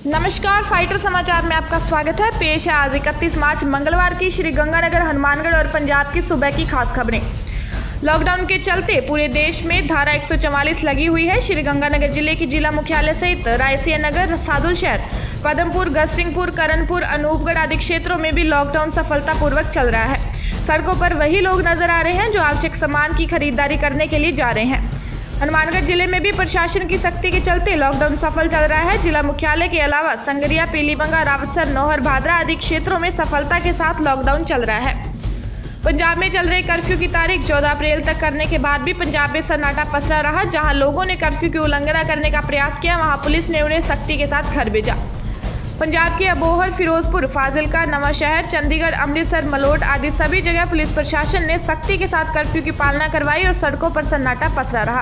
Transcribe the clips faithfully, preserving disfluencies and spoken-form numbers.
नमस्कार, फाइटर समाचार में आपका स्वागत है। पेश है आज इकतीस मार्च मंगलवार की श्रीगंगानगर, हनुमानगढ़ और पंजाब की सुबह की खास खबरें। लॉकडाउन के चलते पूरे देश में धारा एक सौ चवालीस लगी हुई है। श्रीगंगानगर जिले की जिला मुख्यालय सहित रायसिया नगर, सादुल शहर, पदमपुर, गजसिंहपुर, करणपुर, अनूपगढ़ आदि क्षेत्रों में भी लॉकडाउन सफलतापूर्वक चल रहा है। सड़कों पर वही लोग नजर आ रहे हैं जो आवश्यक सामान की खरीदारी करने के लिए जा रहे हैं। हनुमानगढ़ जिले में भी प्रशासन की सख्ती के चलते लॉकडाउन सफल चल रहा है। जिला मुख्यालय के अलावा संगरिया, पीलीबंगा, रावतसर, नौहर, भादरा आदि क्षेत्रों में सफलता के साथ लॉकडाउन चल रहा है। पंजाब में चल रहे कर्फ्यू की तारीख चौदह अप्रैल तक करने के बाद भी पंजाब में सन्नाटा पसरा रहा। जहां लोगों ने कर्फ्यू की उल्लंघना करने का प्रयास किया, वहां पुलिस ने उन्हें सख्ती के साथ घर भेजा। पंजाब के अबोहर, फिरोजपुर, फाजिलका, नवांशहर, चंडीगढ़, अमृतसर, मलोट आदि सभी जगह पुलिस प्रशासन ने सख्ती के साथ कर्फ्यू की पालना करवाई और सड़कों पर सन्नाटा पसरा रहा।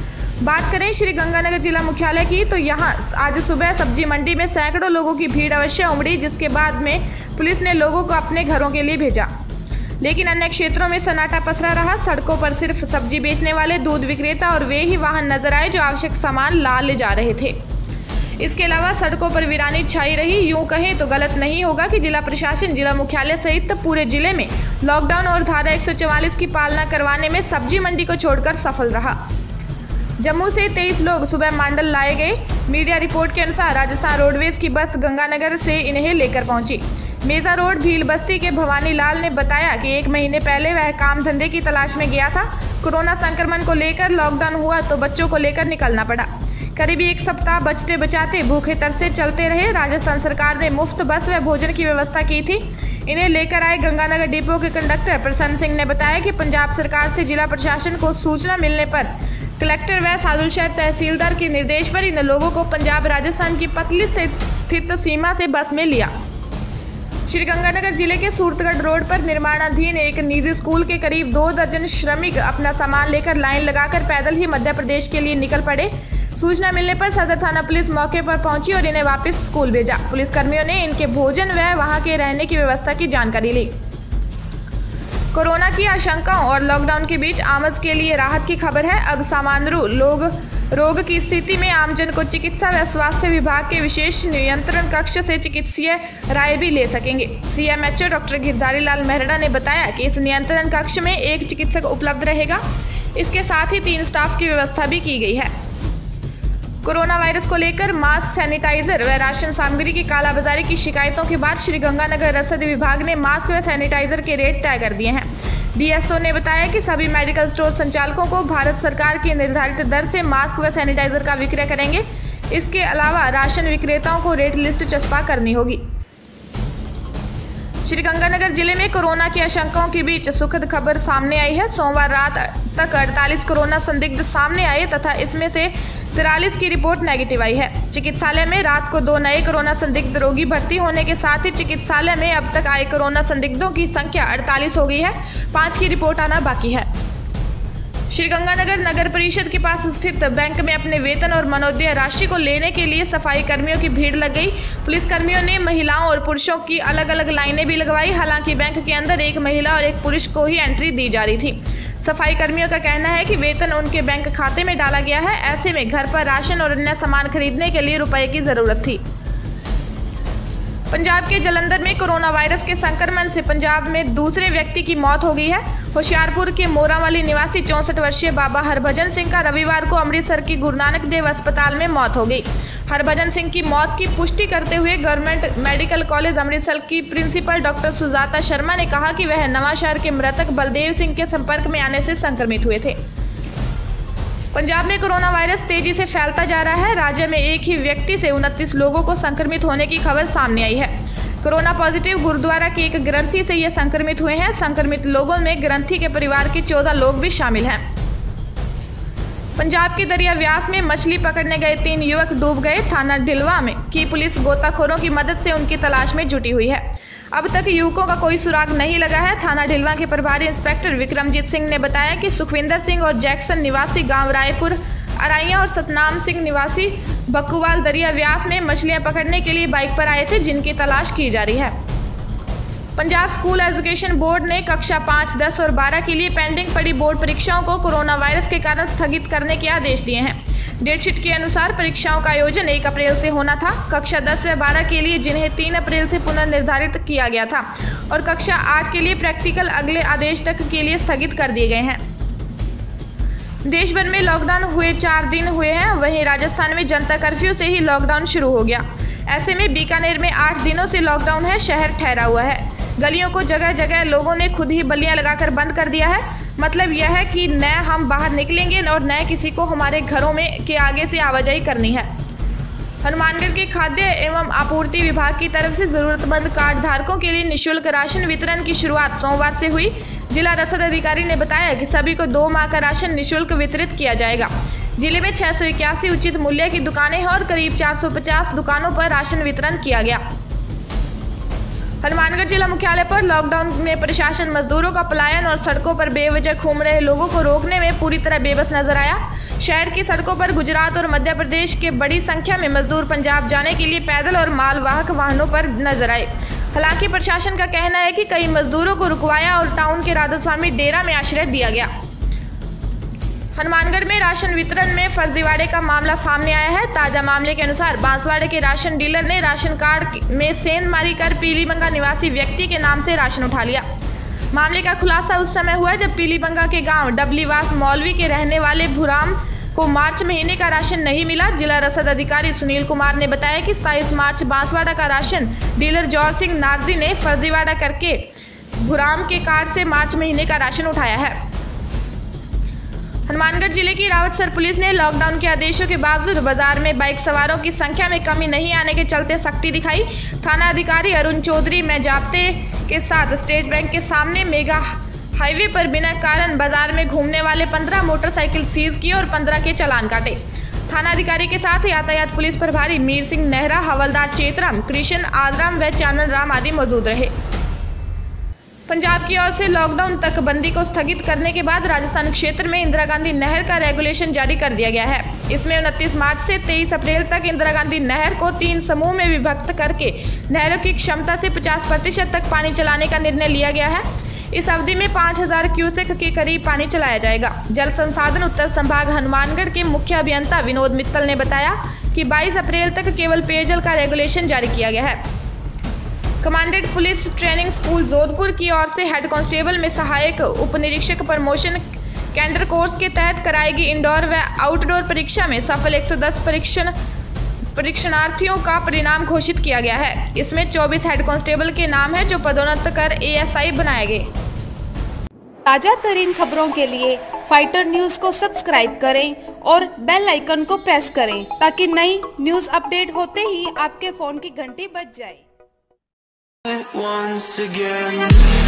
बात करें श्रीगंगानगर जिला मुख्यालय की, तो यहां आज सुबह सब्जी मंडी में सैकड़ों लोगों की भीड़ अवश्य उमड़ी, जिसके बाद में पुलिस ने लोगों को अपने घरों के लिए भेजा। लेकिन अन्य क्षेत्रों में सन्नाटा पसरा रहा। सड़कों पर सिर्फ सब्जी बेचने वाले, दूध विक्रेता और वे ही वाहन नजर आए जो आवश्यक सामान ला ले जा रहे थे। इसके अलावा सड़कों पर वीरानी छाई रही। यूं कहें तो गलत नहीं होगा कि जिला प्रशासन जिला मुख्यालय सहित पूरे जिले में लॉकडाउन और धारा एक सौ चवालीस की पालना करवाने में सब्जी मंडी को छोड़कर सफल रहा। जम्मू से तेईस लोग सुबह मांडल लाए गए। मीडिया रिपोर्ट के अनुसार राजस्थान रोडवेज की बस गंगानगर से इन्हें लेकर पहुंची। मेजा रोड भील बस्ती के भवानी लाल ने बताया कि एक महीने पहले वह काम धंधे की तलाश में गया था। कोरोना संक्रमण को लेकर लॉकडाउन हुआ तो बच्चों को लेकर निकलना पड़ा। करीब एक सप्ताह बचते बचाते भूखे तरसे चलते रहे। राजस्थान सरकार ने मुफ्त बस व भोजन की व्यवस्था की थी। इन्हें लेकर आए गंगानगर डिपो के कंडक्टर प्रसन्न सिंह ने बताया कि पंजाब सरकार से जिला प्रशासन को सूचना मिलने पर कलेक्टर व सादुल शहर तहसीलदार के निर्देश पर इन लोगों को पंजाब राजस्थान की पतली से स्थित सीमा से बस में लिया। श्रीगंगानगर जिले के सूरतगढ़ रोड पर निर्माणाधीन एक निजी स्कूल के करीब दो दर्जन श्रमिक अपना सामान लेकर लाइन लगाकर पैदल ही मध्य प्रदेश के लिए निकल पड़े। सूचना मिलने पर सदर थाना पुलिस मौके पर पहुंची और इन्हें वापस स्कूल भेजा। पुलिसकर्मियों ने इनके भोजन व वहां के रहने की व्यवस्था की जानकारी ली। कोरोना की आशंकाओं और लॉकडाउन के बीच आमद के लिए राहत की खबर है। अब सामान्य लोग रोग की स्थिति में आमजन को चिकित्सा व स्वास्थ्य विभाग के विशेष नियंत्रण कक्ष से चिकित्सीय राय भी ले सकेंगे। सीएमएचओ डॉक्टर गिरधारी लाल मेहरा ने बताया कि इस नियंत्रण कक्ष में एक चिकित्सक उपलब्ध रहेगा। इसके साथ ही तीन स्टाफ की व्यवस्था भी की गई है। कोरोना वायरस को लेकर मास्क, सैनिटाइजर व राशन सामग्री की कालाबाजारी की शिकायतों के बाद श्रीगंगानगर रसद विभाग ने मास्क व सैनिटाइजर के रेट तय कर दिए हैं। डीएसओ ने बताया कि सभी मेडिकल स्टोर संचालकों को भारत सरकार की निर्धारित दर से मास्क व सैनिटाइजर का विक्रय करेंगे। इसके अलावा राशन विक्रेताओं को रेट लिस्ट चस्पा करनी होगी। श्रीगंगानगर जिले में कोरोना की आशंकाओं के बीच सुखद खबर सामने आई है। सोमवार रात तक अड़तालीस कोरोना संदिग्ध सामने आए तथा इसमें से तिरालीस की रिपोर्ट नेगेटिव आई है। चिकित्सालय में रात को दो नए कोरोना संदिग्ध रोगी भर्ती होने के साथ ही चिकित्सालय में अब तक आए कोरोना संदिग्धों की संख्या अड़तालीस हो गई है। पाँच की रिपोर्ट आना बाकी है। श्रीगंगानगर नगर परिषद के पास स्थित बैंक में अपने वेतन और मनोदय राशि को लेने के लिए सफाई कर्मियों की भीड़ लग गई। पुलिस कर्मियों ने महिलाओं और पुरुषों की अलग अलग लाइनें भी लगवाई। हालांकि बैंक के अंदर एक महिला और एक पुरुष को ही एंट्री दी जा रही थी। सफाई कर्मियों का कहना है कि वेतन उनके बैंक खाते में डाला गया है। ऐसे में घर पर राशन और अन्य सामान खरीदने के लिए रुपए की जरूरत थी। पंजाब के जालंधर में कोरोना वायरस के संक्रमण से पंजाब में दूसरे व्यक्ति की मौत हो गई है। होशियारपुर के मोरावाली निवासी चौंसठ वर्षीय बाबा हरभजन सिंह का रविवार को अमृतसर की गुरु नानक देव अस्पताल में मौत हो गई। हरभजन सिंह की मौत की पुष्टि करते हुए गवर्नमेंट मेडिकल कॉलेज अमृतसर की प्रिंसिपल डॉक्टर सुजाता शर्मा ने कहा कि वह नवांशहर के मृतक बलदेव सिंह के संपर्क में आने से संक्रमित हुए थे। पंजाब में कोरोना वायरस तेजी से फैलता जा रहा है। राज्य में एक ही व्यक्ति से उनतीस लोगों को संक्रमित होने की खबर सामने आई है। कोरोना पॉजिटिव गुरुद्वारा के एक ग्रंथी से ये संक्रमित हुए हैं। संक्रमित लोगों में ग्रंथी के परिवार के चौदह लोग भी शामिल हैं। पंजाब के दरिया व्यास में मछली पकड़ने गए तीन युवक डूब गए। थाना ढिलवा में की पुलिस गोताखोरों की मदद से उनकी तलाश में जुटी हुई है। अब तक युवकों का कोई सुराग नहीं लगा है। थाना ढिलवा के प्रभारी इंस्पेक्टर विक्रमजीत सिंह ने बताया कि सुखविंदर सिंह और जैक्सन निवासी गांव रायपुर अराइया और सतनाम सिंह निवासी बक्कुवाल दरिया व्यास में मछलियां पकड़ने के लिए बाइक पर आए थे, जिनकी तलाश की जा रही है। पंजाब स्कूल एजुकेशन बोर्ड ने कक्षा पाँच, दस और बारह के लिए पेंडिंग पड़ी बोर्ड परीक्षाओं को कोरोना वायरस के कारण स्थगित करने के आदेश दिए हैं। डेटशीट के अनुसार परीक्षाओं का आयोजन एक अप्रैल से होना था। कक्षा दस व बारह के लिए जिन्हें तीन अप्रैल से पुनर्निर्धारित किया गया था और कक्षा आठ के लिए प्रैक्टिकल अगले आदेश तक के लिए स्थगित कर दिए गए हैं। देश भर में लॉकडाउन हुए चार दिन हुए हैं, वहीं राजस्थान में जनता कर्फ्यू से ही लॉकडाउन शुरू हो गया। ऐसे में बीकानेर में आठ दिनों से लॉकडाउन है, शहर ठहरा हुआ है। गलियों को जगह जगह लोगों ने खुद ही बल्लियां लगाकर बंद कर दिया है। मतलब यह है कि न हम बाहर निकलेंगे और न किसी को हमारे घरों में के आगे से आवाजाही करनी है। हनुमानगढ़ के खाद्य एवं आपूर्ति विभाग की तरफ से जरूरतमंद कार्ड धारकों के लिए निःशुल्क राशन वितरण की शुरुआत सोमवार से हुई। जिला रसद अधिकारी ने बताया कि सभी को दो माह का राशन निःशुल्क वितरित किया जाएगा। जिले में छह सौ इक्यासी उचित मूल्य की दुकानें हैं और करीब चार सौ पचास दुकानों पर राशन वितरण किया गया। हनुमानगढ़ जिला मुख्यालय पर लॉकडाउन में प्रशासन मजदूरों का पलायन और सड़कों पर बेवजह घूम रहे लोगों को रोकने में पूरी तरह बेबस नजर आया। शहर की सड़कों पर गुजरात और मध्य प्रदेश के बड़ी संख्या में मजदूर पंजाब जाने के लिए पैदल और मालवाहक वाहनों पर नजर आए। हालांकि प्रशासन का कहना है कि कई मजदूरों को रुकवाया और टाउन के राधास्वामी डेरा में आश्रय दिया गया। हनुमानगढ़ में राशन वितरण में फर्जीवाड़े का मामला सामने आया है। ताजा मामले के अनुसार बांसवाड़े के राशन डीलर ने राशन कार्ड में सेंधमारी कर पीलीबंगा निवासी व्यक्ति के नाम से राशन उठा लिया। मामले का खुलासा उस समय हुआ जब पीलीबंगा के गांव डबलीवास मौलवी के रहने वाले भूराम को मार्च महीने का राशन नहीं मिला। जिला रसद अधिकारी सुनील कुमार ने बताया कि सताईस मार्च बांसवाड़ा का राशन डीलर जौर सिंह नागजी ने फर्जीवाड़ा करके भूराम के कार्ड से मार्च महीने का राशन उठाया है। हनुमानगढ़ जिले की रावतसर पुलिस ने लॉकडाउन के आदेशों के बावजूद बाजार में बाइक सवारों की संख्या में कमी नहीं आने के चलते सख्ती दिखाई। थाना अधिकारी अरुण चौधरी में जाब्ते के साथ स्टेट बैंक के सामने मेगा हाईवे पर बिना कारण बाजार में घूमने वाले पंद्रह मोटरसाइकिल सीज किए और पंद्रह के चालान काटे। थाना अधिकारी के साथ यातायात पुलिस प्रभारी मीर सिंह नेहरा, हवलदार चेतराम, कृष्ण आदराम व चानन राम आदि मौजूद रहे। पंजाब की ओर से लॉकडाउन तक बंदी को स्थगित करने के बाद राजस्थान क्षेत्र में इंदिरा गांधी नहर का रेगुलेशन जारी कर दिया गया है। इसमें उनतीस मार्च से तेईस अप्रैल तक इंदिरा गांधी नहर को तीन समूह में विभक्त करके नहरों की क्षमता से पचास प्रतिशत तक पानी चलाने का निर्णय लिया गया है। इस अवधि में पाँच हजार क्यूसेक के करीब पानी चलाया जाएगा। जल संसाधन उत्तर संभाग हनुमानगढ़ के मुख्य अभियंता विनोद मित्तल ने बताया कि बाईस अप्रैल तक केवल पेयजल का रेगुलेशन जारी किया गया है। Commandant police training school Jodhpur की ओर से हेड कांस्टेबल में सहायक उप निरीक्षक प्रमोशन कैंडर कोर्स के तहत कराएगी इंडोर व आउटडोर परीक्षा में सफल एक सौ दस परीक्षण परीक्षणार्थियों का परिणाम घोषित किया गया है। इसमें चौबीस हेड कांस्टेबल के नाम है जो पदोन्नत कर एएसआई बनाए गए। ताजा तरीन खबरों के लिए फाइटर न्यूज को सब्सक्राइब करें और बेल आइकन को प्रेस करें ताकि नई न्यूज अपडेट होते ही आपके फोन की घंटी बज जाए। Once again